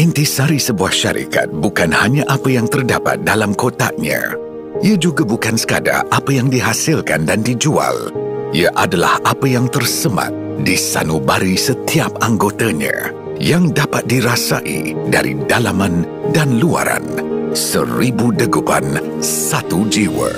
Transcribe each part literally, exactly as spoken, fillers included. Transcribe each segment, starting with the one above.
Intisari sebuah syarikat bukan hanya apa yang terdapat dalam kotaknya. Ia juga bukan sekadar apa yang dihasilkan dan dijual. Ia adalah apa yang tersemat di sanubari setiap anggotanya yang dapat dirasai dari dalaman dan luaran. Seribu degupan, satu jiwa.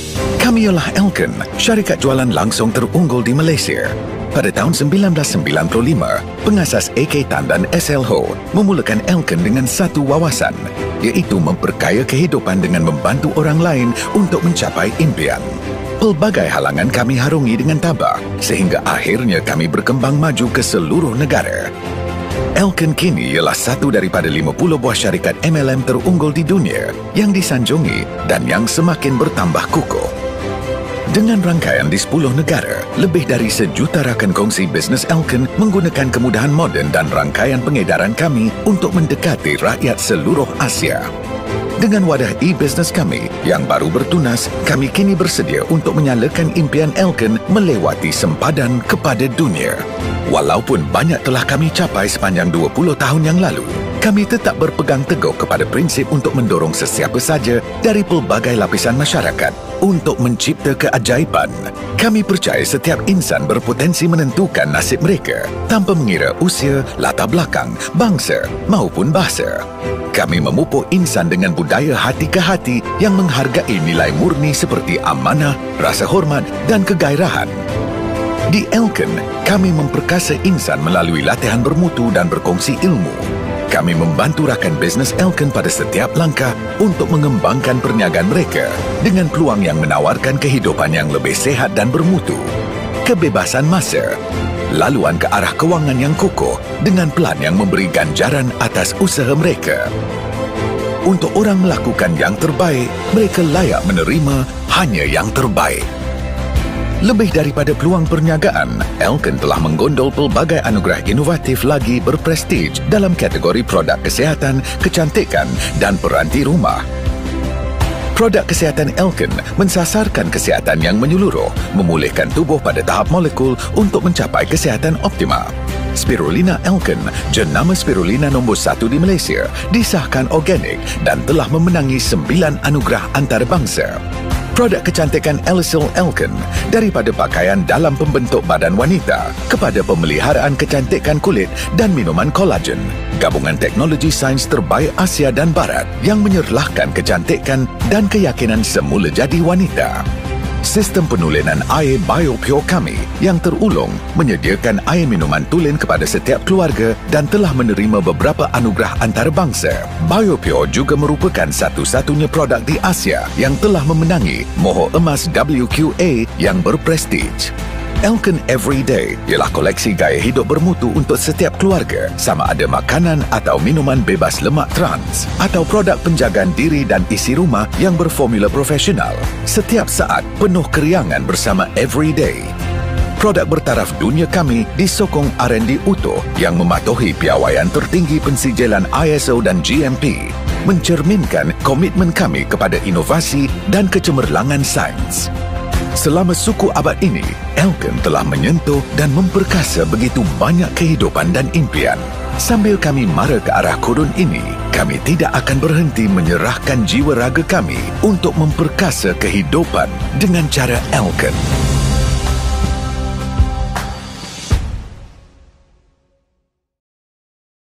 Kami ialah Elken, syarikat jualan langsung terunggul di Malaysia. Pada tahun sembilan belas sembilan puluh lima, pengasas A K Tan dan S L Ho memulakan Elken dengan satu wawasan, iaitu memperkaya kehidupan dengan membantu orang lain untuk mencapai impian. Pelbagai halangan kami harungi dengan tabah, sehingga akhirnya kami berkembang maju ke seluruh negara. Elken kini ialah satu daripada lima puluh buah syarikat M L M terunggul di dunia yang disanjungi dan yang semakin bertambah kukuh. Dengan rangkaian di sepuluh negara, lebih dari sejuta rakan kongsi bisnes Elken menggunakan kemudahan moden dan rangkaian pengedaran kami untuk mendekati rakyat seluruh Asia. Dengan wadah e-bisnes kami yang baru bertunas, kami kini bersedia untuk menyalakan impian Elken melewati sempadan kepada dunia. Walaupun banyak telah kami capai sepanjang dua puluh tahun yang lalu, kami tetap berpegang teguh kepada prinsip untuk mendorong sesiapa saja dari pelbagai lapisan masyarakat untuk mencipta keajaiban. Kami percaya setiap insan berpotensi menentukan nasib mereka tanpa mengira usia, latar belakang, bangsa maupun bahasa. Kami memupuk insan dengan budaya hati ke hati yang menghargai nilai murni seperti amanah, rasa hormat dan kegairahan. Di Elken, kami memperkasa insan melalui latihan bermutu dan berkongsi ilmu. Kami membantu rakan bisnes Elken pada setiap langkah untuk mengembangkan perniagaan mereka dengan peluang yang menawarkan kehidupan yang lebih sehat dan bermutu. Kebebasan masa, laluan ke arah kewangan yang kukuh dengan pelan yang memberi ganjaran atas usaha mereka. Untuk orang melakukan yang terbaik, mereka layak menerima hanya yang terbaik. Lebih daripada peluang perniagaan, Elken telah menggondol pelbagai anugerah inovatif lagi berprestij dalam kategori produk kesihatan, kecantikan dan peranti rumah. Produk kesihatan Elken mensasarkan kesihatan yang menyeluruh, memulihkan tubuh pada tahap molekul untuk mencapai kesihatan optimal. Spirulina Elken, jenama spirulina nombor satu di Malaysia, disahkan organik dan telah memenangi sembilan anugerah antarabangsa. Produk kecantikan Elisil Elken, daripada pakaian dalam pembentuk badan wanita kepada pemeliharaan kecantikan kulit dan minuman kolagen, gabungan teknologi sains terbaik Asia dan Barat yang menyerlahkan kecantikan dan keyakinan semula jadi wanita. Sistem penulinan air BioPure kami yang terulung menyediakan air minuman tulen kepada setiap keluarga dan telah menerima beberapa anugerah antarabangsa. BioPure juga merupakan satu-satunya produk di Asia yang telah memenangi Mohor Emas W Q A yang berprestij. Elken Everyday ialah koleksi gaya hidup bermutu untuk setiap keluarga, sama ada makanan atau minuman bebas lemak trans atau produk penjagaan diri dan isi rumah yang berformula profesional. Setiap saat penuh keriangan bersama Everyday. Produk bertaraf dunia kami disokong R and D utuh yang mematuhi piawaian tertinggi pensijalan I S O dan G M P, mencerminkan komitmen kami kepada inovasi dan kecemerlangan sains. Selama suku abad ini, Elken telah menyentuh dan memperkasa begitu banyak kehidupan dan impian. Sambil kami mara ke arah kurun ini, kami tidak akan berhenti menyerahkan jiwa raga kami untuk memperkasa kehidupan dengan cara Elken.